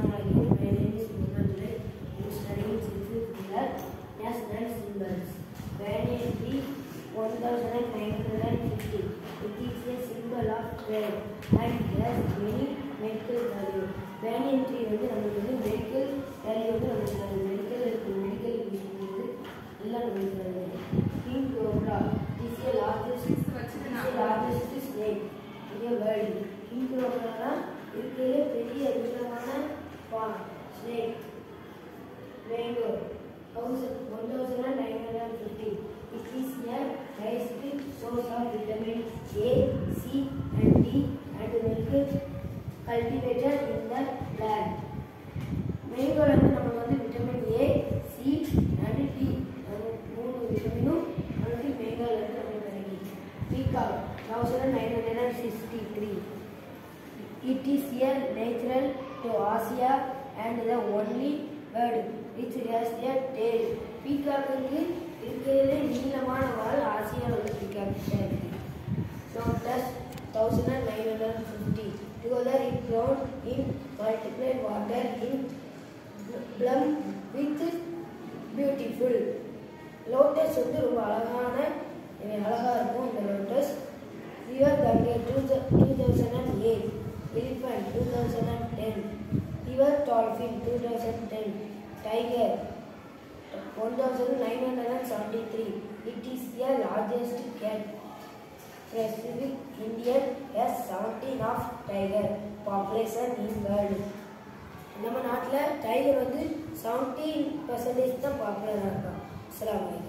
Assalamualaikum. My name is Mohammed. I am studying 6th year. Yes, 9 symbols. Banyan tree 1950. It is a symbol of trade and has many medical value. Banyan tree வந்து நமக்கு medical value வந்து நமக்கு medical use பண்ணுது எல்லாம் நமக்கு King cobra is the largest snake in the world. King cobra இருக்கிற பெரிய நீளமான snake mango 1950. It is a highest source of vitamin A, C and D and milk cultivated in the land. Mango வந்து நமக்கு வந்து vitamin A, C and D மூணு விட்டமினும் நமக்கு மேங்கோல இருந்து நமக்கு கிடைக்குது. Peacock 1963. It is a natural to Asia and the only bird which has a tail. Peacock இருக்கிறதுலே நீளமான வால் ஆசியாவில் peacock இருக்கு. Lotus 1950. Together it grown in multiplied water in bloom with beautiful. Lotus வந்து ரொம்ப அழகா இருக்கும் இந்த lotus. River Ganges 2008. Elephant 2010. River dolphin 2010. Tiger 1973. It is the largest cat. Pacific Indian has 17 of tiger population in world. நம்ம நாட்டில் tiger வந்து 17% தான் பாப்புலராக இருக்கும். அஸ்ஸலாமு அலைக்கும்.